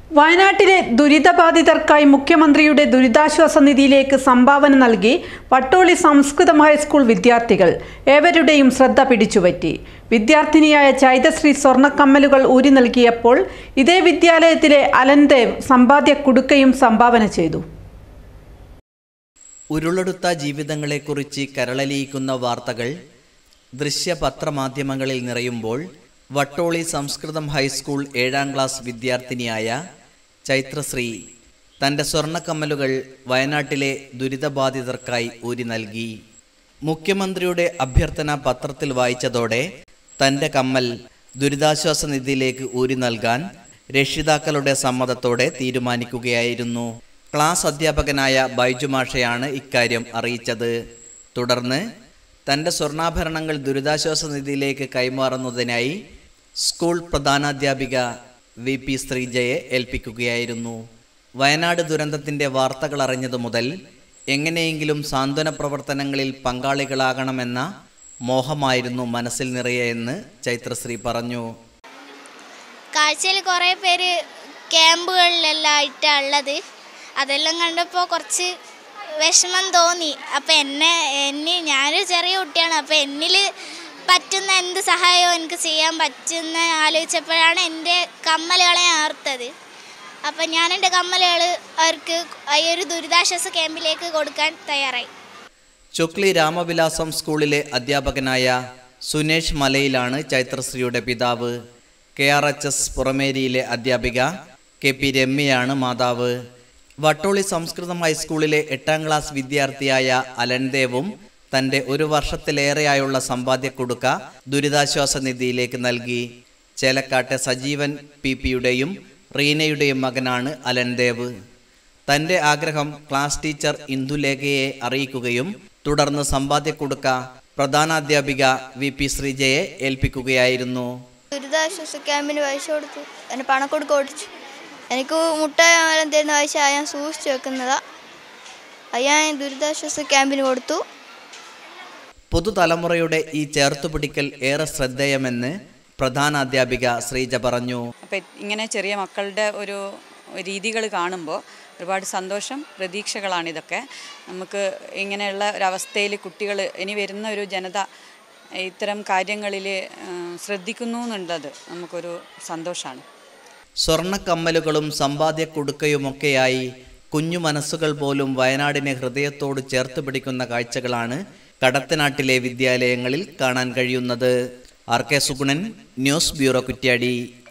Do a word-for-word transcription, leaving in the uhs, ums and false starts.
വയനാട്ടിലെ ദുരിതബാധിതർക്കായി മുഖ്യമന്ത്രിയുടെ ദുരിതാശ്വാസ നിധിയിലേക്ക് സംഭാവന നൽകി വട്ടോളി സംസ്കൃത ഹൈസ്കൂൾ വിദ്യാർത്ഥികൾ ഏവരുടെയും ശ്രദ്ധ പിടിച്ചുപറ്റി. വിദ്യാർത്ഥിനിയായ ചൈതശ്രീ സ്വർണ്ണക്കമ്മലുകൾ ഊരി നൽകിയപ്പോൾ ഇതേ വിദ്യാലയത്തിലെ അലൻദേവ് സമ്പാദ്യ കുടുക്കയും സംഭാവന ചെയ്തു. ഉരുളെടുത്ത ജീവിതങ്ങളെക്കുറിച്ച് കരളലിയിക്കുന്ന വാർത്തകൾ ദൃശ്യപത്രമാധ്യമങ്ങളിൽ നിറയുമ്പോൾ വട്ടോളി സംസ്കൃതം ഹൈസ്കൂൾ ഏഴാം ക്ലാസ് വിദ്യാർത്ഥിനിയായ ചൈത്രശ്രീ തൻ്റെ സ്വർണ്ണക്കമ്മലുകൾ വയനാട്ടിലെ ദുരിതബാധിതർക്കായി ഊരി നൽകി. മുഖ്യമന്ത്രിയുടെ അഭ്യർത്ഥന പത്രത്തിൽ വായിച്ചതോടെ തൻ്റെ കമ്മൽ ദുരിതാശ്വാസ നിധിയിലേക്ക് ഊരി നൽകാൻ രക്ഷിതാക്കളുടെ സമ്മതത്തോടെ തീരുമാനിക്കുകയായിരുന്നു. ക്ലാസ് അധ്യാപകനായ ബൈജു മാഷയാണ് ഇക്കാര്യം അറിയിച്ചത്. തുടർന്ന് തൻ്റെ സ്വർണ്ണാഭരണങ്ങൾ ദുരിതാശ്വാസ നിധിയിലേക്ക് കൈമാറുന്നതിനായി സ്കൂൾ പ്രധാനാധ്യാപിക വി പി ശ്രീജയെ ഏൽപ്പിക്കുകയായിരുന്നു. വയനാട് ദുരന്തത്തിൻ്റെ വാർത്തകൾ അറിഞ്ഞതു മുതൽ എങ്ങനെയെങ്കിലും സാന്ത്വന പ്രവർത്തനങ്ങളിൽ പങ്കാളികളാകണമെന്ന മോഹമായിരുന്നു മനസ്സിൽ നിറയെന്ന് ചൈത്രശ്രീ പറഞ്ഞു. കാഴ്ചയിൽ കുറേ പേര് ക്യാമ്പുകളിലെല്ലാം ആയിട്ടാണ് ഉള്ളത്. അതെല്ലാം കണ്ടപ്പോൾ കുറച്ച് വിഷമം തോന്നി. അപ്പം എന്നെ എന്നെ ഞാനൊരു ചെറിയ കുട്ടിയാണ്. അപ്പം എന്നിൽ പറ്റുന്ന എന്ത് സഹായവും എനിക്ക് ചെയ്യാൻ പറ്റുന്ന ആലോചിച്ചപ്പോഴാണ് എൻ്റെ കമ്മലുകളെ ആർത്തത്. അപ്പം ഞാൻ എൻ്റെ കമ്മലുകൾ അവർക്ക് ഈ ഒരു ദുരിതാശ്വാസ ക്യാമ്പിലേക്ക് കൊടുക്കാൻ തയ്യാറായി. ചൊക്ലി രാമവിലാസം സ്കൂളിലെ അധ്യാപകനായ സുനേഷ് മലയിലാണ് ചൈത്രശ്രീയുടെ പിതാവ്. കെ ആർ എച്ച് എസ് പുറമേരിയിലെ അധ്യാപിക കെ പി രമ്യയാണ് മാതാവ്. വട്ടോളി സംസ്കൃതം ഹൈസ്കൂളിലെ എട്ടാം ക്ലാസ് വിദ്യാർത്ഥിയായ അലൻദേവും തൻ്റെ ഒരു വർഷത്തിലേറെയായുള്ള സമ്പാദ്യ കുടുക്ക ദുരിതാശ്വാസ നിധിയിലേക്ക് നൽകി. ചേലക്കാട്ടെ സജീവൻ പി പിയുടെയും റീനയുടെയും മകനാണ് അലൻദേവ്. തൻ്റെ ആഗ്രഹം ക്ലാസ് ടീച്ചർ ഇന്ദുലേഖയെ അറിയിക്കുകയും തുടർന്ന് സമ്പാദ്യ കുടുക്ക പ്രധാനാധ്യാപിക വി പി ശ്രീജയെ ഏൽപ്പിക്കുകയായിരുന്നു. ദുരിതാശ്വാസ ക്യാമ്പിന് പൈസ കൊടുത്തു, എന്നെ പണക്കൊടുക്ക ഓടിച്ചു. എനിക്ക് മുട്ടായ തരുന്ന പൈസ ഞാൻ സൂക്ഷിച്ചു വെക്കുന്നതാ. അയ്യാ ദുരിതാശ്വാസ ക്യാമ്പിന് കൊടുത്തു. പുതുതലമുറയുടെ ഈ ചേർത്തുപിടിക്കൽ ഏറെ ശ്രദ്ധേയമെന്ന് പ്രധാനാധ്യാപിക ശ്രീജ പറഞ്ഞു. അപ്പം ഇങ്ങനെ ചെറിയ മക്കളുടെ ഒരു രീതികൾ കാണുമ്പോൾ ഒരുപാട് സന്തോഷം, പ്രതീക്ഷകളാണിതൊക്കെ. നമുക്ക് ഇങ്ങനെയുള്ള ഒരവസ്ഥയിൽ കുട്ടികൾ ഇനി വരുന്ന ഒരു ജനത ഇത്തരം കാര്യങ്ങളിൽ ശ്രദ്ധിക്കുന്നു എന്നുള്ളത് നമുക്കൊരു സന്തോഷമാണ്. സ്വർണ്ണക്കമ്മലുകളും സമ്പാദ്യ കുടുക്കയുമൊക്കെയായി കുഞ്ഞു മനസ്സുകൾ പോലും വയനാടിനെ ഹൃദയത്തോട് ചേർത്ത് പിടിക്കുന്ന കാഴ്ചകളാണ് കടത്തനാട്ടിലെ വിദ്യാലയങ്ങളിൽ കാണാൻ കഴിയുന്നത്. R K Sugunan, news bureau, Kuttiadi.